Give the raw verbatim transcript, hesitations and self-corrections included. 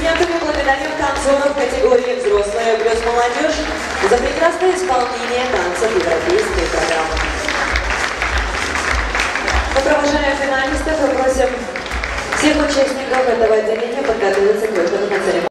Аплодисментами благодарим танцоров категории «Взрослая плюс молодежь» за прекрасное исполнение танцев европейской программы. Мы провожаем финалистов и просим всех участников этого отделения подготовиться к выходу на церемонию.